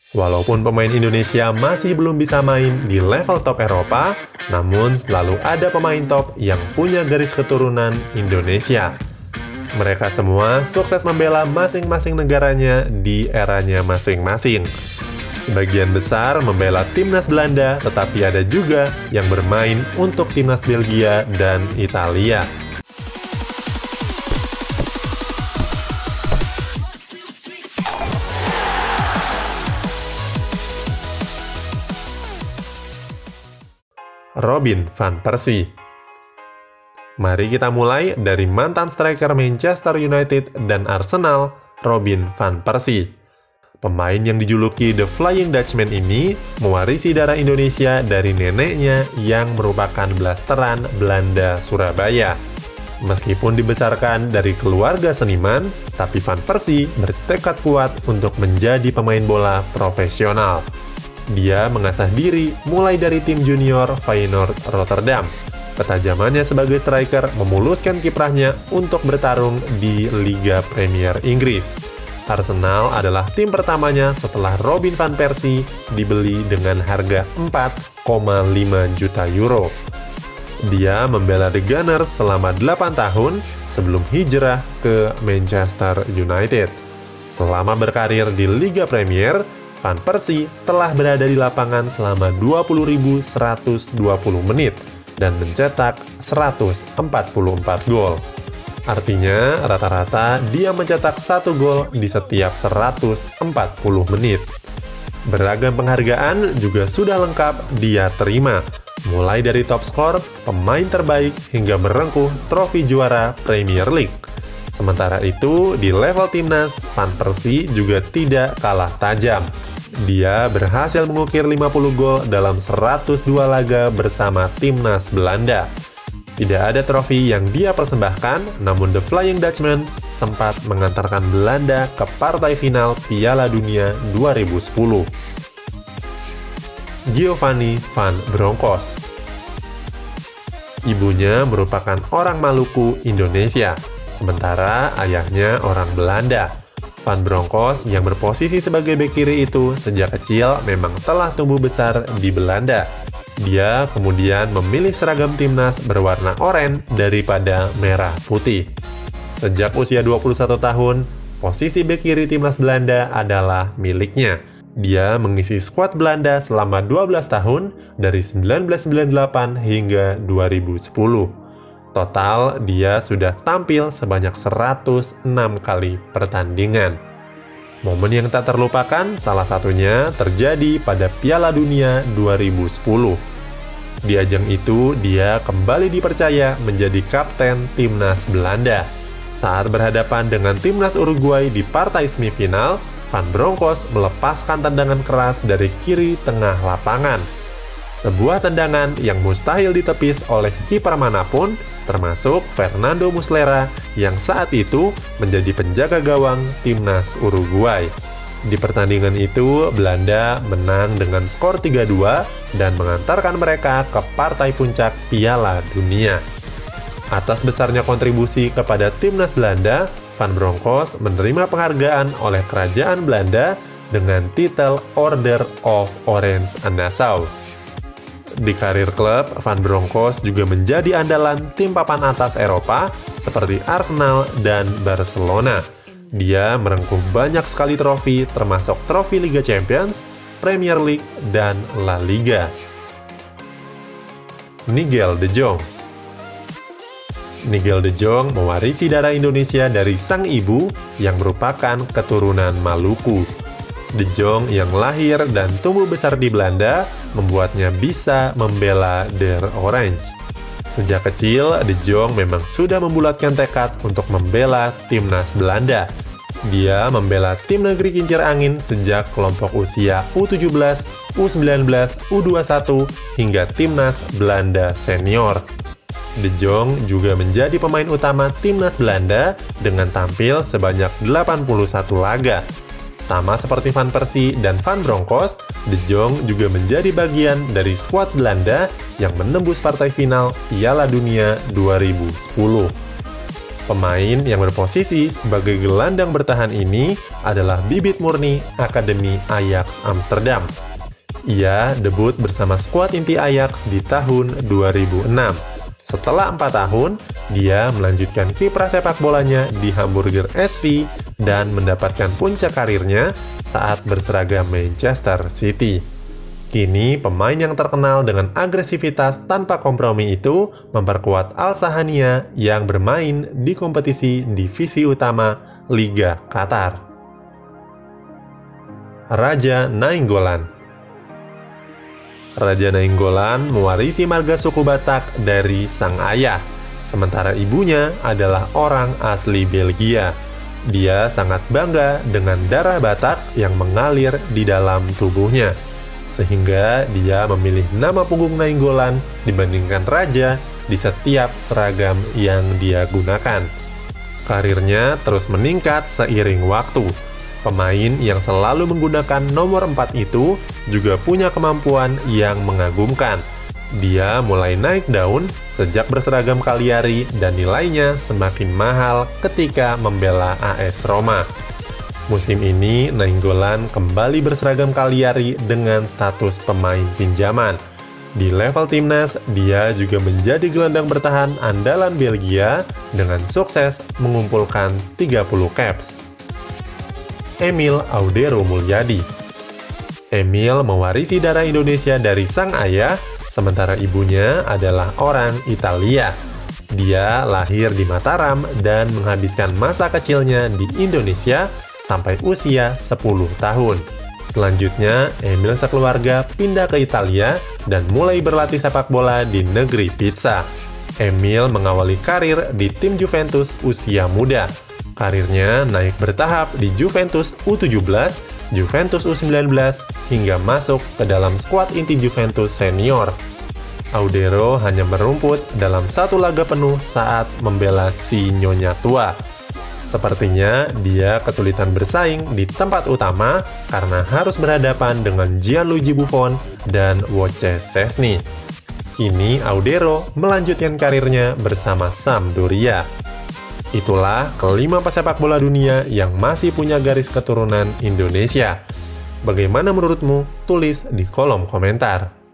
Walaupun pemain Indonesia masih belum bisa main di level top Eropa, namun selalu ada pemain top yang punya garis keturunan Indonesia. Mereka semua sukses membela masing-masing negaranya di eranya masing-masing. Sebagian besar membela timnas Belanda, tetapi ada juga yang bermain untuk timnas Belgia dan Italia. Robin van Persie. Mari kita mulai dari mantan striker Manchester United dan Arsenal, Robin van Persie. Pemain yang dijuluki The Flying Dutchman ini mewarisi darah Indonesia dari neneknya yang merupakan blasteran Belanda Surabaya. Meskipun dibesarkan dari keluarga seniman, tapi Van Persie bertekad kuat untuk menjadi pemain bola profesional. Dia mengasah diri mulai dari tim junior Feyenoord Rotterdam. Ketajamannya sebagai striker memuluskan kiprahnya untuk bertarung di Liga Premier Inggris. Arsenal adalah tim pertamanya setelah Robin van Persie dibeli dengan harga 4,5 juta euro. Dia membela The Gunners selama 8 tahun sebelum hijrah ke Manchester United. Selama berkarir di Liga Premier, Van Persie telah berada di lapangan selama 20.120 menit dan mencetak 144 gol. Artinya, rata-rata dia mencetak 1 gol di setiap 140 menit. Beragam penghargaan juga sudah lengkap dia terima, mulai dari top skor, pemain terbaik, hingga merengkuh trofi juara Premier League. Sementara itu, di level timnas, Van Persie juga tidak kalah tajam. Dia berhasil mengukir 50 gol dalam 102 laga bersama timnas Belanda. Tidak ada trofi yang dia persembahkan, namun The Flying Dutchman sempat mengantarkan Belanda ke partai final Piala Dunia 2010. Giovanni van Bronckhorst. Ibunya merupakan orang Maluku, Indonesia, sementara ayahnya orang Belanda. Van Bronckhorst yang berposisi sebagai bek kiri itu sejak kecil memang telah tumbuh besar di Belanda. Dia kemudian memilih seragam timnas berwarna oranye daripada merah putih. Sejak usia 21 tahun, posisi bek kiri timnas Belanda adalah miliknya. Dia mengisi skuad Belanda selama 12 tahun dari 1998 hingga 2010. Total, dia sudah tampil sebanyak 106 kali pertandingan. Momen yang tak terlupakan salah satunya terjadi pada Piala Dunia 2010. Di ajang itu, dia kembali dipercaya menjadi kapten timnas Belanda. Saat berhadapan dengan timnas Uruguay di partai semifinal, Van Bronckhorst melepaskan tendangan keras dari kiri tengah lapangan. Sebuah tendangan yang mustahil ditepis oleh kiper manapun, termasuk Fernando Muslera yang saat itu menjadi penjaga gawang timnas Uruguay. Di pertandingan itu, Belanda menang dengan skor 3-2 dan mengantarkan mereka ke partai puncak Piala Dunia. Atas besarnya kontribusi kepada timnas Belanda, Van Bronckhorst menerima penghargaan oleh Kerajaan Belanda dengan titel Order of Orange Nassau. Di karir klub, Van Bronckhorst juga menjadi andalan tim papan atas Eropa seperti Arsenal dan Barcelona. Dia merengkuh banyak sekali trofi, termasuk trofi Liga Champions, Premier League, dan La Liga. Nigel de Jong. Nigel de Jong mewarisi darah Indonesia dari sang ibu yang merupakan keturunan Maluku. De Jong yang lahir dan tumbuh besar di Belanda membuatnya bisa membela Der Orange. Sejak kecil, De Jong memang sudah membulatkan tekad untuk membela timnas Belanda. Dia membela tim negeri kincir angin sejak kelompok usia U17, U19, U21, hingga timnas Belanda senior. De Jong juga menjadi pemain utama timnas Belanda dengan tampil sebanyak 81 laga. Sama seperti Van Persie dan Van Bronckhorst, De Jong juga menjadi bagian dari skuad Belanda yang menembus partai final Piala Dunia 2010. Pemain yang berposisi sebagai gelandang bertahan ini adalah bibit murni Akademi Ajax Amsterdam. Ia debut bersama skuad inti Ajax di tahun 2006. Setelah 4 tahun, dia melanjutkan kiprah sepak bolanya di Hamburger SV dan mendapatkan puncak karirnya saat berseragam Manchester City. Kini, pemain yang terkenal dengan agresivitas tanpa kompromi itu memperkuat Al Sahania yang bermain di kompetisi divisi utama Liga Qatar. Raja Nainggolan. Raja Nainggolan mewarisi marga suku Batak dari sang ayah, sementara ibunya adalah orang asli Belgia. Dia sangat bangga dengan darah Batak yang mengalir di dalam tubuhnya, sehingga dia memilih nama punggung Nainggolan dibandingkan raja di setiap seragam yang dia gunakan. Karirnya terus meningkat seiring waktu. Pemain yang selalu menggunakan nomor 4 itu juga punya kemampuan yang mengagumkan. Dia mulai naik daun sejak berseragam Cagliari dan nilainya semakin mahal ketika membela AS Roma. Musim ini, Nainggolan kembali berseragam Cagliari dengan status pemain pinjaman. Di level timnas, dia juga menjadi gelandang bertahan andalan Belgia dengan sukses mengumpulkan 30 caps. Emil Audero Mulyadi. Emil mewarisi darah Indonesia dari sang ayah, sementara ibunya adalah orang Italia. Dia lahir di Mataram dan menghabiskan masa kecilnya di Indonesia sampai usia 10 tahun. Selanjutnya, Emil sekeluarga pindah ke Italia dan mulai berlatih sepak bola di negeri pizza. Emil mengawali karir di tim Juventus usia muda. Karirnya naik bertahap di Juventus U17, Juventus U19, hingga masuk ke dalam skuad inti Juventus senior. Audero hanya merumput dalam satu laga penuh saat membela si Nyonya Tua. Sepertinya dia kesulitan bersaing di tempat utama karena harus berhadapan dengan Gianluigi Buffon dan Wojciech Szczesny. Kini Audero melanjutkan karirnya bersama Sampdoria. Itulah kelima pesepak bola dunia yang masih punya garis keturunan Indonesia. Bagaimana menurutmu? Tulis di kolom komentar.